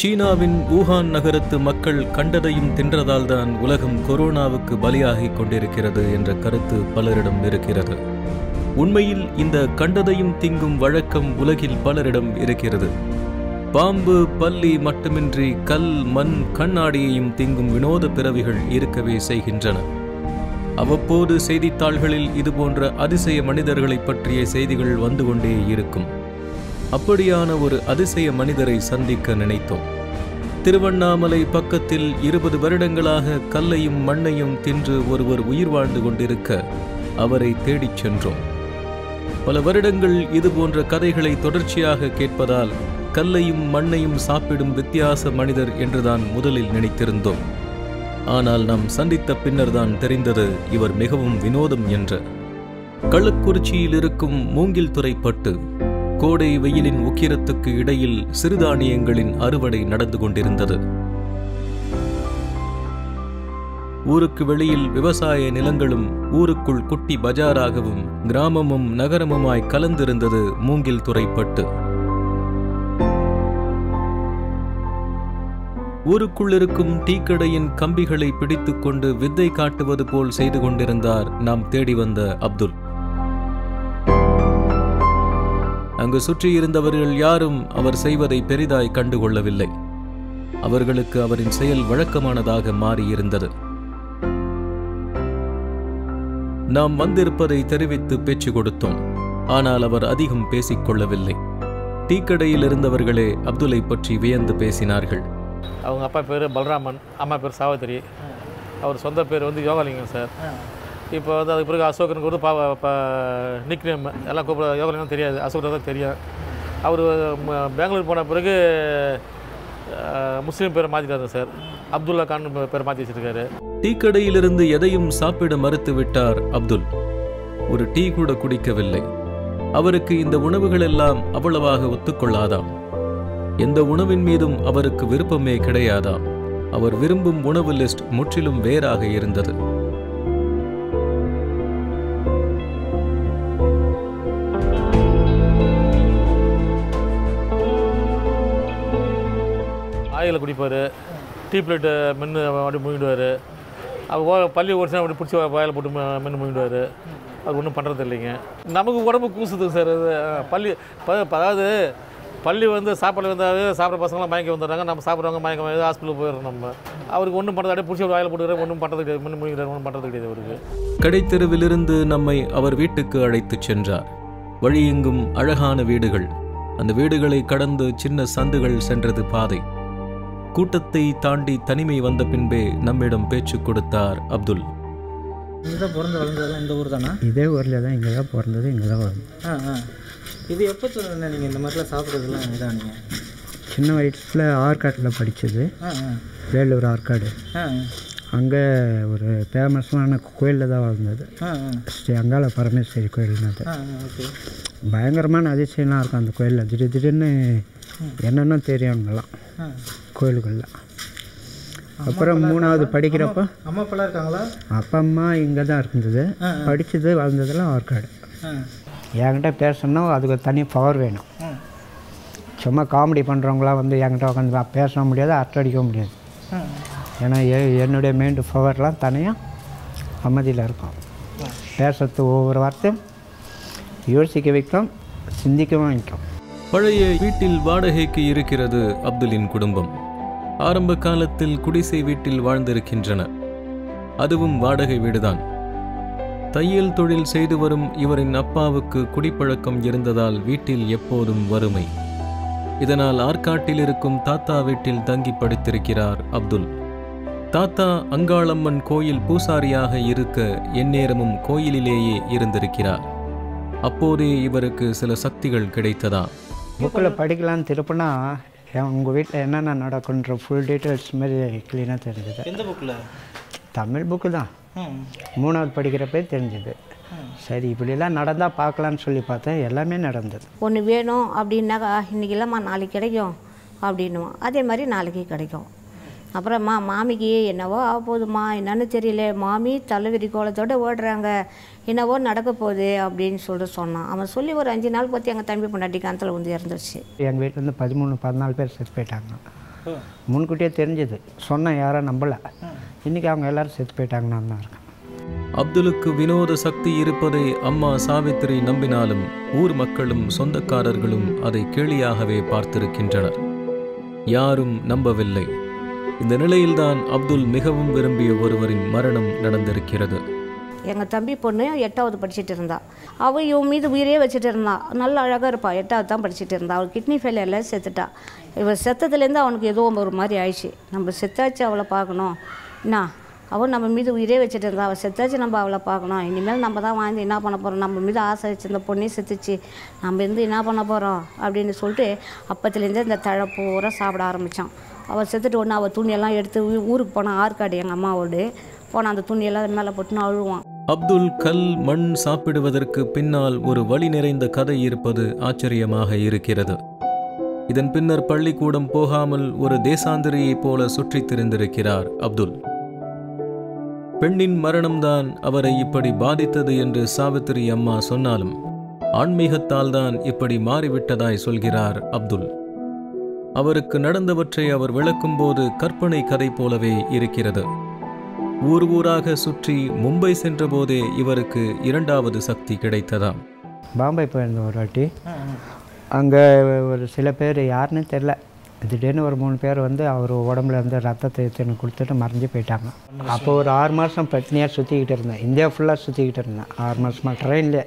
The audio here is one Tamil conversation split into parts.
சீனாவின் வூஹான் நகரத்து மக்கள் கண்டதையும் தின்றதால்தான் உலகம் கொரோனாவுக்கு பலியாகிக் கொண்டிருக்கிறது என்ற கருத்து பலரிடம் இருக்கிறது. உண்மையில் இந்த கண்டதையும் திங்கும் வழக்கம் உலகில் பலரிடம் இருக்கிறது. பாம்பு, பல்லி மட்டுமின்றி கல், மண், கண்ணாடியையும் திங்கும் வினோத பிறவிகள் இருக்கவே செய்கின்றன. அவ்வப்போது செய்தித்தாள்களில் இதுபோன்ற அதிசய மனிதர்களை பற்றிய செய்திகள் வந்து கொண்டே இருக்கும். அப்படியான ஒரு அதிசய மனிதரை சந்திக்க நினைத்தோம். திருவண்ணாமலை பக்கத்தில் 20 வருடங்களாக கல்லையும் மண்ணையும் தின்று ஒருவர் உயிர் வாழ்ந்து கொண்டிருக்க அவரை தேடிச் சென்றோம். பல வருடங்கள் இதுபோன்ற கதைகளை தொடர்ச்சியாக கேட்பதால் கல்லையும் மண்ணையும் சாப்பிடும் வித்தியாச மனிதர் என்றுதான் முதலில் நினைத்திருந்தோம். ஆனால் நாம் சந்தித்த பின்னர்தான் தெரிந்தது இவர் மிகவும் வினோதம் என்று. கள்ளக்குறிச்சியில் இருக்கும் மூங்கில் துறைப்பட்டு கோடை வெயிலின் உக்கிரத்துக்கு இடையில் சிறுதானியங்களின் அறுவடை நடந்து கொண்டிருந்தது. ஊருக்கு வெளியில் விவசாய நிலங்களும் ஊருக்குள் குட்டி பஜாராகவும் கிராமமும் நகரமுமாய் கலந்திருந்தது மூங்கில் துறைப்பட்டு. ஊருக்குள் இருக்கும் டீக்கடையின் கம்பிகளை பிடித்துக்கொண்டு வித்தை காட்டுவது போல் செய்து கொண்டிருந்தார் நாம் தேடி வந்த அப்துல். அங்கு சுற்றியிருந்தவர்கள் யாரும் அவர் செய்வதை பெரிதாய் கண்டுகொள்ளவில்லை. அவர்களுக்கு அவரின் செயல் வழக்கமானதாக மாறியிருந்தது. நாம் வந்திருப்பதை தெரிவித்து பேச்சு கொடுத்தோம். ஆனால் அவர் அதிகம் பேசிக்கொள்ளவில்லை. டீக்கடையில் இருந்தவர்களே அப்துலை பற்றி வியந்து பேசினார்கள். அவங்க அப்பா பேர் பலராமன், அம்மா பேர் சாவித்திரி. அவர் சொந்த பேர் யோகாலிங்கம் சார். இப்போ அதுக்கு பிறகு அசோகனுக்கு நிக் நேம் எல்லாம் கூப்பிட யோகாலிங்கம் தெரியாது, அசோகன் தான் தெரியும். அவர் பெங்களூர் போன பிறகு முஸ்லீம் பேரை மாற்றிட்டாரு சார். அப்துல்லா கான் பேரை மாற்றி வச்சிருக்காரு. டீக்கடையிலிருந்து எதையும் சாப்பிட மறுத்து விட்டார் அப்துல். ஒரு டீ கூட குடிக்கவில்லை. அவருக்கு இந்த உணவுகள் எல்லாம் அவ்வளவாக ஒத்துக்கொள்ளாதாம். எந்த உணவின் மீதும் அவருக்கு விருப்பமே கிடையாதாம். அவர் விரும்பும் உணவு லிஸ்ட் முற்றிலும் வேறாக இருந்தது. ஆயில் குடிப்பார், டீ பிளேட்டு மென்று அப்படி முங்கிடுவார். அவர் பள்ளி ஒரு அப்படி பிடிச்சி வாயில் போட்டு மென்று முங்கிடுவார். அது ஒன்றும் பண்ணுறது இல்லைங்க. நமக்கு உடம்பு கூசுது சார். பள்ளி அதாவது பள்ளி சாப்பாடு சாப்பிட்ற பசங்களாம் மயக்கம் வந்துடுறாங்க. நம்ம சாப்பிட்றவங்க மயக்கம் ஹாஸ்பிட்டலுக்கு போயிடுறோம். நம்ம அவருக்கு ஒன்றும் பண்ணுறது அப்படியே பிடிச்சி வாயில் போட்டுக்கிறார். ஒன்றும் பண்ணுறது கிடையாது, மென்று முங்கிடுறாரு. ஒன்றும் பண்ணுறது கிடையாது அவருக்கு. கடைத்தெருவிலிருந்து நம்மை அவர் வீட்டுக்கு அழைத்துச் சென்றார். வழியெங்கும் அழகான வீடுகள். அந்த வீடுகளை கடந்து சின்ன சந்துகள் சென்றது பாதை. கூட்டத்தை தாண்டி தனிமை வந்த பின்பே நம்மிடம் பேச்சு கொடுத்தார் அப்துல். இங்கே பிறந்து வளர்ந்ததெல்லாம் இந்த ஊர் தானே? இதே ஊரில் தான், இங்கே தான் பிறந்தது, இங்கே தான் வளர்ந்து. இது எப்போ சொல்லுங்க நீங்கள் இந்த மாதிரிலாம் சாப்பிட்றதுலாம் இதான்? நீங்கள் சின்ன வயசில் ஆற்காட்டில் படித்தது, வேலூர் ஆற்காடு. அங்கே ஒரு ஃபேமஸான கோயிலில் தான் வளர்ந்தது. ஸ்ரீ அங்காள பரமேஸ்வரி கோயில்னது. பயங்கரமான அதிசயம்லாம் இருக்கும் அந்த கோயிலில். திடீர்னு என்னென்ன தெரியுங்களாம் கோயிலுக்குள்ள. அப்புறம் 3வது படிக்கிறப்ப அம்மா அப்பெல்லாம் இருக்காங்களா? அப்பா அம்மா இங்கே தான் இருந்தது. படித்தது வளர்ந்ததெல்லாம் ஆற்காடு. என்கிட்ட பேசணுன்னா அதுக்கு தனி பவர் வேணும். சும்மா காமெடி பண்ணுறவங்களாம் என்கிட்ட உட்காந்து பேச முடியாது, அட்டடிக்க முடியாது. ஏன்னா என்னுடைய மைண்டு பவர்லாம் தனியாக அமைதியில் இருக்கும். பேசுறது ஒவ்வொரு வார்த்தையும் யோசிக்க வைக்கும், சிந்திக்கவும் வைக்கும். பழைய வீட்டில் வாடகைக்கு இருக்கிறது அப்துலின் குடும்பம். ஆரம்ப காலத்தில் குடிசை வீட்டில் வாழ்ந்திருக்கின்றனர். அதுவும் வாடகை வீடுதான். தையல் தொழில் செய்து வரும் இவரின் அப்பாவுக்கு குடிப்பழக்கம் இருந்ததால் வீட்டில் எப்போதும் வறுமை. இதனால் ஆற்காட்டில் இருக்கும் தாத்தா வீட்டில் தங்கி படித்திருக்கிறார் அப்துல். தாத்தா அங்காளம்மன் கோயில் பூசாரியாக இருக்க எந்நேரமும் கோயிலிலேயே இருந்திருக்கிறார். அப்போதே இவருக்கு சில சக்திகள் கிடைத்ததா. புக்கில் படிக்கலான்னு திருப்பினா உங்கள் வீட்டில் என்னென்ன நடக்குன்ற ஃபுல் டீட்டெயில்ஸ் மாதிரி க்ளீனாக தெரிஞ்சுது. எந்த புக்கில்? தமிழ் புக்கு தான். 3வது படிக்கிறப்பே தெரிஞ்சுது. சரி இப்படிலாம் நடந்தால் பார்க்கலான்னு சொல்லி பார்த்தேன். எல்லாமே நடந்தது. ஒன்று வேணும் அப்படின்னாக்கா இன்றைக்கி இல்லைம்மா நாளைக்கு கிடைக்கும் அப்படின்னுவோம். அதே மாதிரி நாளைக்கு கிடைக்கும். அப்புறம்மா மாமிக்கு என்னவோ ஆக போகுதுமா, என்னன்னு தெரியல, மாமி தலைவிரி கோலத்தோடு ஓடுறாங்க, என்னவோ நடக்க போகுது அப்படின்னு சொல்லிட்டு சொன்னான். அவன் சொல்லி ஒரு 5 நாள் பற்றி எங்கள் தம்பி பொண்டாட்டி காலத்தில் இறந்துருச்சு. எங்கள் வீட்டிலேருந்து 13-14 பேர் செத்து போயிட்டாங்க. முன்கூட்டியே தெரிஞ்சது, சொன்ன யாரும் நம்பலை. இன்றைக்கி அவங்க எல்லோரும் செத்து போயிட்டாங்கன்னு தான் இருக்கேன். அப்துலுக்கு வினோத சக்தி இருப்பதை அம்மா சாவித்திரி நம்பினாலும் ஊர் மக்களும் சொந்தக்காரர்களும் அதை கேலியாகவே பார்த்திருக்கின்றனர். யாரும் நம்பவில்லை. இந்த நிலையில்தான் அப்துல் மிகவும் விரும்பிய ஒருவரின் மரணம் நடந்திருக்கிறது. எங்கள் தம்பி பொண்ணு 8வது படிச்சுட்டு இருந்தா. அவள் இவன் மீது உயிரே வச்சுட்டு இருந்தா. நல்ல அழகாக இருப்பாள். 8வது தான் படிச்சுட்டு இருந்தா. அவள் கிட்னி ஃபெயிலியரில் செத்துட்டா. இவள் செத்ததுலேருந்து அவனுக்கு ஏதோ ஒரு மாதிரி ஆயிடுச்சு. நம்ம செத்தாச்சு அவளை பார்க்கணும் என்ன, அவள் நம்ம மீது உயிரே வச்சுட்டு இருந்தா. அவள் செத்தாச்சு, நம்ம அவளை பார்க்கணும். இனிமேல் நம்ம தான் வாழ்ந்து என்ன பண்ண போகிறோம், நம்ம மீது ஆசை வச்சுருந்த பொண்ணே செத்துச்சு, நம்ம இருந்து என்ன பண்ண போகிறோம் அப்படின்னு சொல்லிட்டு அப்பத்துலேருந்தே இந்த தழை பூரா சாப்பிட ஆரம்பித்தான். அவள் செத்துட்டு ஒன்று அவள் துணியெல்லாம் எடுத்து ஊருக்கு போனான். ஆற்காடு எங்கள் அம்மாவோடு போனால் அந்த துணியெல்லாம் மேலே போட்டுன்னு அழுவான். அப்துல் கல் மண் சாப்பிடுவதற்கு பின்னால் ஒரு வலி நிறைந்த கதை இருப்பது ஆச்சரியமாக இருக்கிறது. இதன் பின்னர் பள்ளிக்கூடம் போகாமல் ஒரு தேசாந்திரியைப் போல சுற்றித் திரிந்திருக்கிறார் அப்துல். பெண்ணின் மரணம்தான் அவரை இப்படி பாதித்தது என்று சாவித்திரி அம்மா சொன்னாலும் ஆன்மீகத்தால் தான் இப்படி மாறிவிட்டதாய் சொல்கிறார் அப்துல். அவருக்கு நடந்தவற்றை அவர் விளக்கும்போது கற்பனை கதை போலவே இருக்கிறது. ஊர் ஊராக சுற்றி மும்பை சென்றபோதே இவருக்கு 2வது சக்தி கிடைத்ததாம். பாம்பே போயிருந்த ஒரு வாட்டி. அங்கே ஒரு சில பேர் யாருன்னு தெரில, திடீர்னு ஒரு 3 பேர் வந்து அவர் உடம்புல இருந்து ரத்தத்தை எடுத்துன்னு கொடுத்துட்டு மறைஞ்சு போயிட்டாங்க. அப்போ ஒரு 6 மாதம் பட்னியாக சுற்றிக்கிட்டு இருந்தேன். இந்தியா ஃபுல்லாக சுற்றிக்கிட்டு இருந்தேன் 6 மாதமாக ட்ரெயின்லேயே.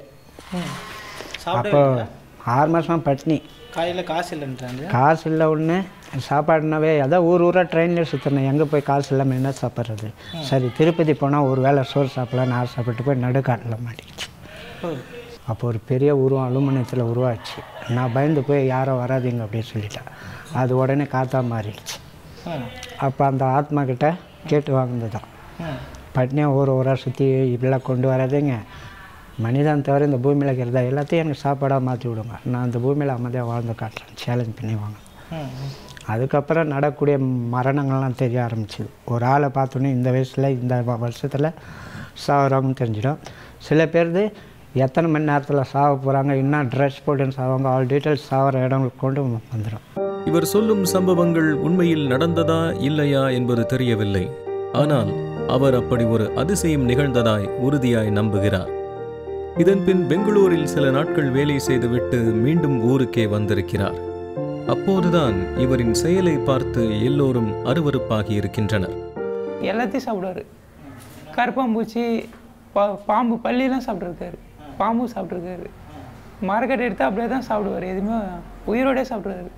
அப்போ 6 மாதமாக பட்னி. காலையில் காசு இல்லைன்றாங்க. காசு இல்லை ஒன்று, சாப்பாடுனாவே அதான் ஊராக ட்ரெயின்லேயே சுற்றினேன். எங்கே போய் காசு இல்லாமல் என்ன சாப்பிட்றது. சரி திருப்பதி போனால் ஒரு வேளை சோறு சாப்பிடலாம், நான் சாப்பிட்டு போய் நடுக்காட்டில் மாட்டிக்கிச்சு. அப்போ ஒரு பெரிய உருவம் அலுமினியத்தில் உருவாச்சு. நான் பயந்து போய் யாரும் வராதிங்க அப்படின்னு சொல்லிட்டேன். அது உடனே காற்றா மாறிடுச்சு. அப்போ அந்த ஆத்மா கிட்ட கேட்டு வாங்கினது தான், பட்னியாக ஊராக சுற்றி இப்படிலாம் கொண்டு வராதிங்க, மனிதன் தவிர இந்த பூமியில் இருக்கிறதா எல்லாத்தையும் எனக்கு சாப்பாடாக மாற்றி விடுங்க, நான் அந்த பூமியில் அமைதியாக வாழ்ந்து காட்டுறேன், சேலஞ்ச் பண்ணிவாங்க. அதுக்கப்புறம் நடக்கக்கூடிய மரணங்கள்லாம் தெரிய ஆரம்பிச்சிது. ஒரு ஆளை பார்த்தோன்னே இந்த வயசில் இந்த வருஷத்தில் சாகுறாங்கன்னு தெரிஞ்சிடும். சில பேர்து எத்தனை மணி நேரத்தில் சாக போகிறாங்க, இன்னும் ட்ரெஸ் போட்டுன்னு சாவாங்க, ஆல் டீட்டெயில்ஸ் சாகிற இடங்களுக்கு கொண்டு வந்துடும். இவர் சொல்லும் சம்பவங்கள் உண்மையில் நடந்ததா இல்லையா என்பது தெரியவில்லை. ஆனால் அவர் அப்படி ஒரு அதிசயம் நிகழ்ந்ததாய் உறுதியாய் நம்புகிறார். இதன்பின் பெங்களூரில் சில நாட்கள் வேலை செய்துவிட்டு மீண்டும் ஊருக்கே வந்திருக்கிறார். அப்போதுதான் இவரின் செயலை பார்த்து எல்லோரும் அருவருப்பாகி இருக்கின்றனர். எல்லாத்தையும் சாப்பிடுவார். கருப்பாம்பூச்சி, பாம்பு, பள்ளியெல்லாம் சாப்பிட்ருக்காரு, பாம்பு சாப்பிட்ருக்காரு. மரக்கட்டை எடுத்து அப்படியே தான் சாப்பிடுவார், எதுவுமே உயிரோடே சாப்பிடுவார்.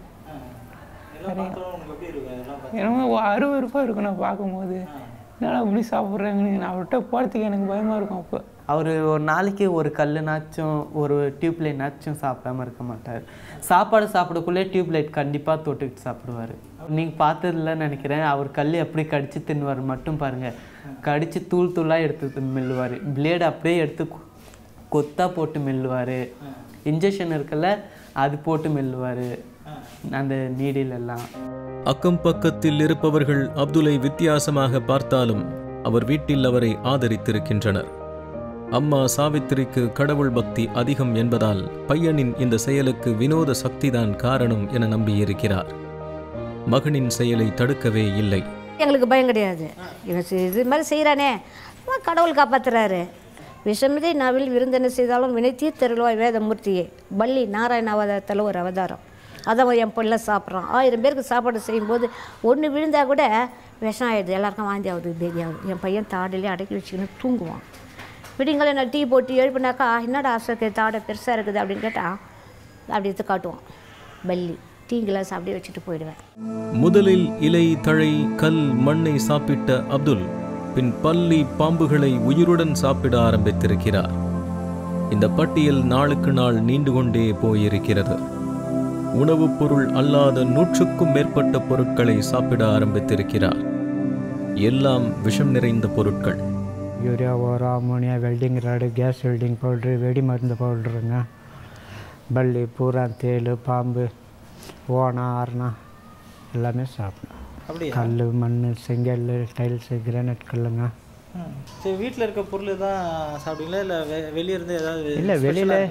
எனக்கு அருவருப்பாக இருக்கும் நான் பார்க்கும்போது, என்னால் இப்படி சாப்பிட்றாங்கன்னு. நான் அவர்கிட்ட போகிறதுக்கு எனக்கு பயமாக இருக்கும். அப்போ அவர் ஒரு நாளைக்கு ஒரு கல்லுனாச்சும் ஒரு டியூப்லைட்னாச்சும் சாப்பிடாமல் இருக்க மாட்டார். சாப்பாடு சாப்பிடக்குள்ளே டியூப்லைட் கண்டிப்பாக தொட்டுக்கிட்டு சாப்பிடுவார். நீங்கள் பார்த்ததில்லன்னு நினைக்கிறேன். அவர் கல் எப்படி கடித்து தின்னுவார் மட்டும் பாருங்கள். கடித்து தூள் தூளாக எடுத்து மெல்லுவார். பிளேடு அப்படியே எடுத்து கொத்தாக போட்டு மெல்லுவார். இன்ஜெக்ஷன் இருக்குல்ல அது போட்டு மெல்லுவார், அந்த நீடிலெல்லாம். அக்கம் பக்கத்தில் இருப்பவர்கள் அப்துலை வித்தியாசமாக பார்த்தாலும் அவர் வீட்டில் அவரை ஆதரித்திருக்கின்றனர். அம்மா சாவித்திரிக்கு கடவுள் பக்தி அதிகம் என்பதால் பையனின் இந்த செயலுக்கு வினோத சக்திதான் காரணம் என நம்பியிருக்கிறார். மகனின் செயலை தடுக்கவே இல்லை. எங்களுக்கு பயம் கிடையாது. இவன் இது மாதிரி செய்கிறானே, கடவுள் காப்பாற்றுறாரு. விஷமிதை நாவில் விருந்தனை செய்தாலும் வினை தீர்த்தருள்வாய் வேதமூர்த்தியே. பள்ளி நாராயண அவதாரத்தில் ஒரு அவதாரம். அதான் என் பிள்ளை சாப்பிட்றான். 1000 பேருக்கு சாப்பாடு செய்யும்போது ஒன்று விழுந்தால் கூட விஷம் ஆகிடுது, எல்லாருக்கும் வாந்தி ஆகுது, பேதி ஆகுது. என் பையன் தாடிலே அடக்கி வச்சுக்கின்னு தூங்குவான். விடிங்களை நான் டீ போட்டு எழுப்பினாக்கா, என்னடா ஆசைக்கு தாடை பெருசாக இருக்குது அப்படின்னு கேட்டால் அப்படி எடுத்து காட்டுவான். பள்ளி டீ கிளாஸ் அப்படியே வச்சுட்டு போயிடுவேன். முதலில் இலை, தழை, கல், மண்ணை சாப்பிட்ட அப்துல் பின் பல்லி, பாம்புகளை உயிருடன் சாப்பிட ஆரம்பித்திருக்கிறார். இந்த பட்டியல் நாளுக்கு நாள் நீண்டு கொண்டே போயிருக்கிறது. உணவுப் பொருள் அல்லாத 100க்கும் மேற்பட்ட பொருட்களை சாப்பிட ஆரம்பித்திருக்கிறார். எல்லாம் விஷம் நிறைந்த பொருட்கள். யூரியா, ஓரம், ammonia, welding rod, gas welding powder, வெடி மருந்து பவுட்ருங்க, பல்லி, பூரா, தேள், பாம்பு, ஓனா, ஆரணா எல்லாமே சாப்பிடும். கல், மண், செங்கல், டைல்ஸு, கிரானைட் கல்லுங்க. சரி, வீட்டில் இருக்க பொருள் தான் சாப்பிடுவீங்களா இல்லை வெளியே இருந்து ஏதாவது? இல்லை,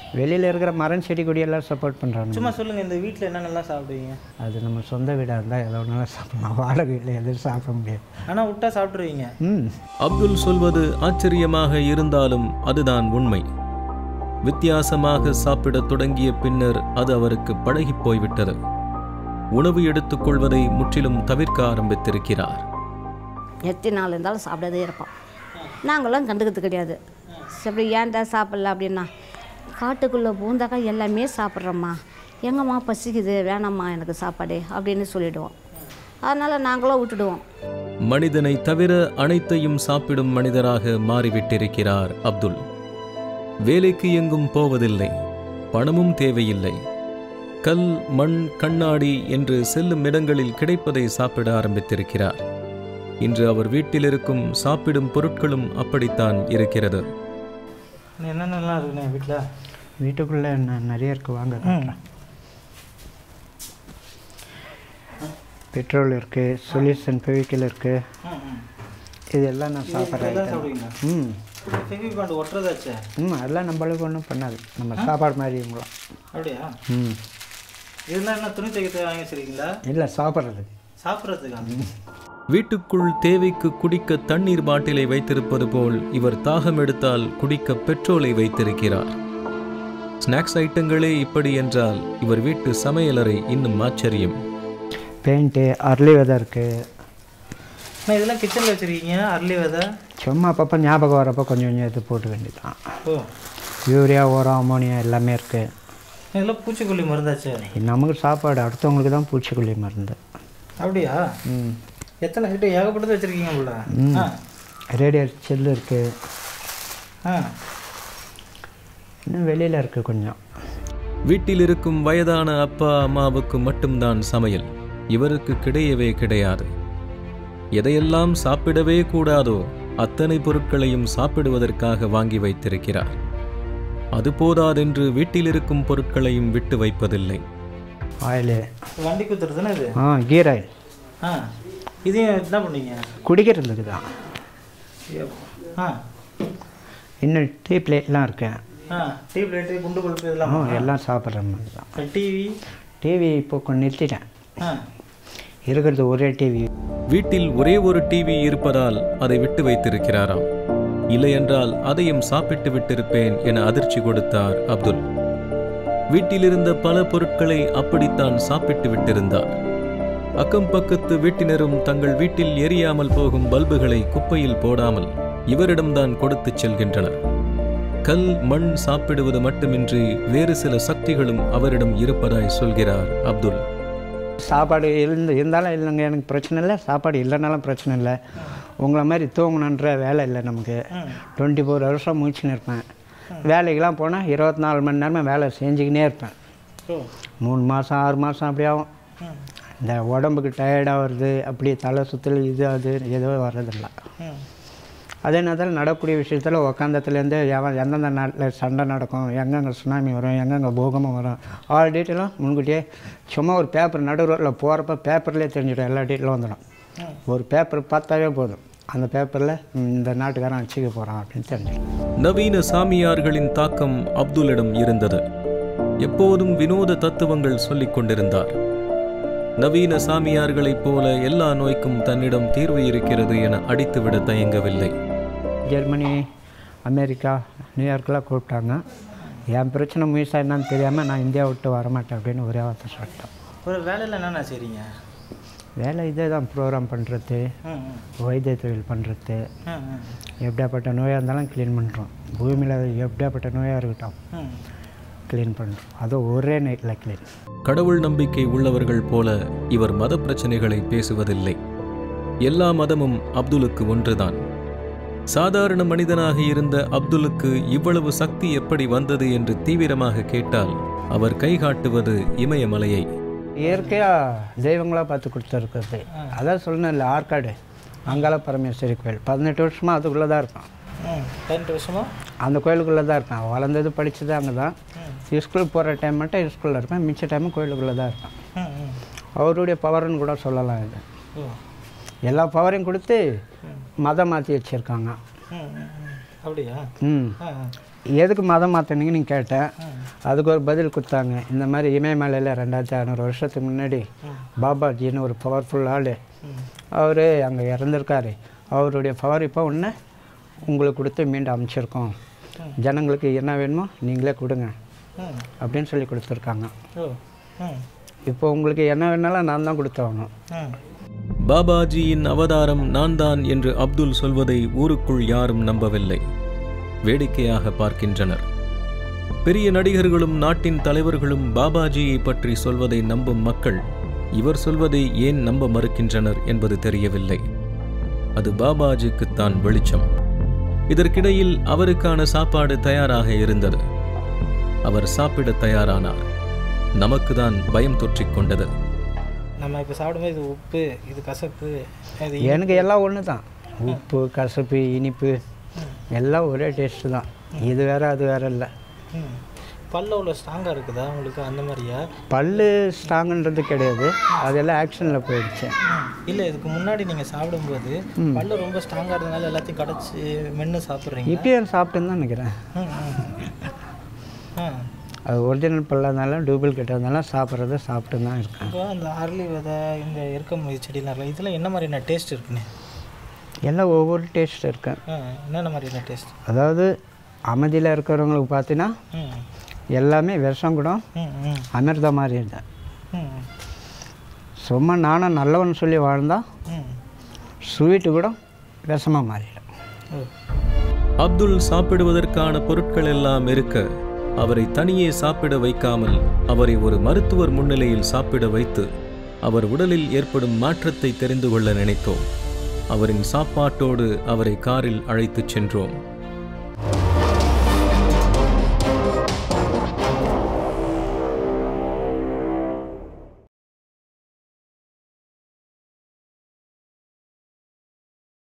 வெளியில் இருக்கிற மரம் செடி கொடியெல்லாம் சப்போர்ட் பண்ணுறாங்க. சும்மா சொல்லுங்கள், இந்த வீட்டில் என்னென்னலாம் சாப்பிடுவீங்க? அது நம்ம சொந்த வீடாக இருந்தால் எதோ ஒன்றாலும் சாப்பிடலாம், வாடகை வீட்டில் எதுவும் சாப்பிட முடியாது. ஆனால் விட்டா சாப்பிட்ருவீங்க. அப்துல் சொல்வது ஆச்சரியமாக இருந்தாலும் அதுதான் உண்மை. வித்தியாசமாக சாப்பிடத் தொடங்கிய பின்னர் அது அவருக்கு பழகி போய்விட்டது. உணவு எடுத்துக்கொள்வதை முற்றிலும் தவிர்க்க ஆரம்பித்திருக்கிறார். எத்தனை நாள் இருந்தாலும் சாப்பிடதே இருப்போம். நாங்களும் கண்டுக்கிறது கிடையாது. சரி ஏன்டா சாப்பிட்ல அப்படின்னா, காட்டுக்குள்ளே பூந்தாக்கா எல்லாமே சாப்பிட்றோம்மா, எங்கம்மா பசிக்குது, வேணாம்மா எனக்கு சாப்பாடு அப்படின்னு சொல்லிவிடுவோம். அதனால் நாங்களும் விட்டுடுவோம். மனிதனை தவிர அனைத்தையும் சாப்பிடும் மனிதராக மாறிவிட்டிருக்கிறார் அப்துல். வேலைக்கு எங்கும் போவதில்லை, பணமும் தேவையில்லை. கல், மண், கண்ணாடி என்று செல்லும் இடங்களில் கிடைப்பதை சாப்பிட ஆரம்பித்திருக்கிறார். இன்று அவர் வீட்டில் இருக்கும் சாப்பிடும் பொருட்களும் அப்படித்தான் இருக்கிறது. என்னென்னலாம் இருக்குண்ணே வீட்டில்? வீட்டுக்குள்ளே நிறைய இருக்குது, வாங்க. பெட்ரோல் இருக்குது, சொல்யூஷன் ஃபெவிக்கல் இருக்குது, இதெல்லாம் நான் சாப்பிட்றேன். ஃபெவிகால் ஒட்டுறதாச்சே? அதெல்லாம் நம்மளுக்கு ஒன்றும் பண்ணாது, நம்ம சாப்பாடு மாதிரி இவங்களாம். அப்படியா? இதெல்லாம் என்ன துணி தைக்க வாங்கி வச்சுருக்கீங்களா? இல்லை, சாப்பிட்றதுக்கு. சாப்பிட்றதுக்கா? வீட்டுக்குள் தேவைக்கு குடிக்க தண்ணீர் பாட்டிலை வைத்திருப்பது போல் இவர் தாகம் எடுத்தால் குடிக்க பெட்ரோலை வைத்திருக்கிறார். ஸ்நாக்ஸ் ஐட்டங்களே இப்படி என்றால் இவர் வீட்டு சமையலறை இன்னும் ஆச்சரியம். பெயிண்ட்டு, அரளி விதை இருக்குது. இதெல்லாம் கிச்சனில் வச்சுருக்கீங்க? அரளி விதை சும்மா அப்பப்போ ஞாபகம் வரப்போ கொஞ்சம் கொஞ்சம் எடுத்து போட்டு வேண்டியதான். யூரியா, உரம், அமோனியா எல்லாமே இருக்குது. இதெல்லாம் பூச்சிக்கொல்லி மருந்தாச்சு? நமக்கு சாப்பாடு, அடுத்தவங்களுக்கு தான் பூச்சிக்கொல்லி மருந்து. அப்படியா? எத்தனை கிட்ட ஏகப்பட்டது வச்சுருக்கீங்க போல. ரேடியர் செல்லு இருக்குது, இன்னும் வெளியில் இருக்குது கொஞ்சம். வீட்டில் இருக்கும் வயதான அப்பா அம்மாவுக்கு மட்டும்தான் சமையல், இவருக்கு கிடையவே கிடையாது. எதையெல்லாம் சாப்பிடவே கூடாதோ அத்தனை பொருட்களையும் சாப்பிடுவதற்காக வாங்கி வைத்திருக்கிறார். அது போதாதென்று வீட்டில் இருக்கும் பொருட்களையும் விட்டு வைப்பதில்லை. ஆயிலு, வண்டி குத்துறதுன்னு இது? Gear oil. இதையும் என்ன பண்ணீங்க? குடிக்கிறதுக்கு தான். இன்னும் டீ பிளேட்லாம் இருக்கு. டீ பிளேட்டு, குண்டு பல்பு இதெல்லாம் எல்லாம் சாப்பிட்ற மாதிரி தான். டிவி இப்போ கொஞ்சம் நிறுத்திட்டேன், இருக்கிறது ஒரே டிவி. வீட்டில் ஒரே ஒரு டிவி இருப்பதால் அதை விட்டு வைத்திருக்கிறாராம். இல்லையென்றால் அதையும் சாப்பிட்டு விட்டிருப்பேன் என அதிர்ச்சி கொடுத்தார் அப்துல். வீட்டிலிருந்த பல பொருட்களை அப்படித்தான் சாப்பிட்டு விட்டிருந்தார். அக்கம் பக்கத்து வீட்டினரும் தங்கள் வீட்டில் எரியாமல் போகும் பல்புகளை குப்பையில் போடாமல் இவரிடம்தான் கொடுத்து செல்கின்றனர். கல், மண் சாப்பிடுவது மட்டுமின்றி வேறு சில சக்திகளும் அவரிடம் இருப்பதாய் சொல்கிறார் அப்துல். சாப்பாடு இருந்தாலும் இல்லைங்க, எனக்கு பிரச்சனை இல்லை. சாப்பாடு இல்லைனாலும் பிரச்சனை இல்லை. உங்களை மாதிரி தூங்கணுன்ற வேலை இல்லை நமக்கு. 24 வருஷம் முடிச்சுன்னு இருப்பேன். வேலைக்கெல்லாம் போனால் 24 மணி நேரமாக வேலை செஞ்சுக்கினே இருப்பேன். 3 மாதம் 6 மாதம் அப்படி ஆகும். இந்த உடம்புக்கு டயர்டாக வருது, அப்படியே தலை சுற்றல், இது அது எதுவும் வர்றதில்லை. அதே நேரத்தில் நடக்கக்கூடிய விஷயத்தில் உக்காந்தத்துலேருந்து எந்தெந்த நாட்டில் சண்டை நடக்கும், எங்கெங்கே சுனாமி வரும், எங்கெங்கே பூகம்பம் வரும், ஆல் டீட்டெயிலும் முன்கூட்டியே சும்மா ஒரு பேப்பர் நடுவில் போகிறப்ப பேப்பர்லேயே தெரிஞ்சிடும், எல்லா டீட்டெயிலும் வந்துடும். ஒரு பேப்பர் பார்த்தாவே போதும், அந்த பேப்பரில் இந்த நாட்டுக்காரன் வச்சுக்க போகிறான் அப்படின்னு தெரிஞ்சிடும். நவீன சாமியார்களின் தாக்கம் அப்துல்லிடம் இருந்தது. எப்போதும் வினோத தத்துவங்கள் சொல்லிக் கொண்டிருந்தார். நவீன சாமியார்களைப் போல எல்லா நோய்க்கும் தன்னிடம் தீர்வு இருக்கிறது என அடித்துவிட தயங்கவில்லை. ஜெர்மனி, அமெரிக்கா, நியூயார்க்கெலாம் கூப்பிட்டாங்க. என் பிரச்சனை முயற்சியாக என்னன்னு தெரியாமல் நான் இந்தியா விட்டு வரமாட்டேன் அப்படின்னு ஒரே வார்த்தை சொல்லிட்டேன். ஒரு வேலையில் என்னென்ன செய்றீங்க? வேலை இதே தான், ப்ரோக்ராம் பண்ணுறது, வைத்திய தொழில் பண்ணுறது. எப்படியாப்பட்ட நோயாக இருந்தாலும் க்ளீன் பண்ணுறோம். பூமியில் எப்படியாப்பட்ட நோயாக இருக்கட்டும் க்ளீன் பண்ணுறோம். அது ஒரே நைட்டில் க்ளீன். கடவுள் நம்பிக்கை உள்ளவர்கள் போல இவர் மத பிரச்சனைகளை பேசுவதில்லை. எல்லா மதமும் அப்துலுக்கு ஒன்றுதான். சாதாரண மனிதனாக இருந்த அப்துலுக்கு இவ்வளவு சக்தி எப்படி வந்தது என்று தீவிரமாக கேட்டால் அவர் கை காட்டுவது இமயமலையை. இயற்கையாக தெய்வங்களாக பார்த்து கொடுத்துருக்குறது. அதான் சொல்லணும், ஆற்காடு அங்காள பரமேஸ்வரி கோயில் 18 வருஷமாக அதுக்குள்ளே தான் இருக்கான். 18 வருஷமாக அந்த கோயிலுக்குள்ளே தான் இருக்கான். வளர்ந்தது படித்தது அங்கே தான். ஸ்கூல் போகிற டைம் மட்டும் ஸ்கூலில் இருப்பேன், மிச்ச டைமும் கோயிலுக்குள்ளே தான் இருப்பேன். அவருடைய பவர்னு கூட சொல்லலாம். இது எல்லா பவரையும் கொடுத்து மதம் மாற்றி வச்சுருக்காங்க. அப்படியா? எதுக்கு மதம் மாற்றினீங்கன்னு கேட்டேன். அதுக்கு ஒரு பதில் கொடுத்தாங்க. இந்த மாதிரி இமயமலையில் 2600 வருஷத்துக்கு முன்னாடி பாபாஜின்னு ஒரு பவர்ஃபுல் ஆள், அவர் அங்கே இறந்துருக்காரு. அவருடைய பவர் இப்போ ஒன்று உங்களுக்கு கொடுத்து மீண்டும் அமைச்சிருக்கோம். ஜனங்களுக்கு என்ன வேணுமோ நீங்களே கொடுங்க அப்படின்னு சொல்லி கொடுத்துருக்காங்க. இப்போ உங்களுக்கு என்ன வேணாலும் நான் தான் கொடுத்தாகணும். பாபாஜியின் அவதாரம் நான் தான் என்று அப்துல் சொல்வதை ஊருக்குள் யாரும் நம்பவில்லை. வேடிக்கையாக பார்க்கின்றனர். பெரிய நடிகர்களும் நாட்டின் தலைவர்களும் பாபாஜியை பற்றி சொல்வதை நம்பும் மக்கள் இவர் சொல்வதை ஏன் நம்ப மறுக்கின்றனர் என்பது தெரியவில்லை. அது பாபாஜிக்குத்தான் வெளிச்சம். இதற்கிடையில் அவருக்கான சாப்பாடு தயாராக இருந்தது. அவர் சாப்பிட தயாரானார். நமக்குதான் பயம் தொற்றிக் கொண்டது. நம்ம இப்போ சாப்பிடும்போது இது உப்பு, இது கசப்பு, எனக்கு எல்லாம் ஒன்று தான். உப்பு, கசப்பு, இனிப்பு எல்லாம் ஒரே டேஸ்ட்டு தான். இது வேறு அது வேறு இல்லை. பல்லு அவ்வளோ ஸ்ட்ராங்காக இருக்குதா உங்களுக்கு? அந்த மாதிரியா? பல்லு ஸ்ட்ராங்குன்றது கிடையாது, அதெல்லாம் ஆக்ஷனில் போயிடுச்சு. இல்லை, இதுக்கு முன்னாடி நீங்கள் சாப்பிடும்போது பல்லு ரொம்ப ஸ்ட்ராங்காக இருந்ததுனால எல்லாத்தையும் கடைச்சி மென்று சாப்பிட்றீங்க. இப்பயும் சாப்பிட்டுன்னு தான் நினைக்கிறேன். அது ஒரிஜினல் பல்லாதனால டூப்ளிகேட் இருந்தாலும் சாப்பிட்றத சாப்பிட்டு தான் இருக்கேன். இப்போ அந்த அரளி விதை, இந்த எருக்கம்பு செடிலாம் இருக்குல்ல, இதெல்லாம் என்ன மாதிரியான டேஸ்ட் இருக்குன்னு? எல்லாம் ஒவ்வொரு டேஸ்ட் இருக்கு. என்னென்ன மாதிரியான டேஸ்ட்? அதாவது அமைதியில் இருக்கிறவங்களுக்கு பார்த்தீங்கன்னா எல்லாமே விஷம் கூட அமிர்த மாதிரி இருந்தேன். சும்மா நானும் நல்லவன் சொல்லி வாழ்ந்தால் ஸ்வீட்டு கூட விஷமாக மாறிடும். அப்துல் சாப்பிடுவதற்கான பொருட்கள் எல்லாம் இருக்க அவரை தனியே சாப்பிட வைக்காமல் அவரை ஒரு மருத்துவர் முன்னிலையில் சாப்பிட வைத்து அவர் உடலில் ஏற்படும் மாற்றத்தை தெரிந்து கொள்ள நினைத்தோம். அவரின் சாப்பாட்டோடு அவரை காரில் அழைத்துச் சென்றோம்.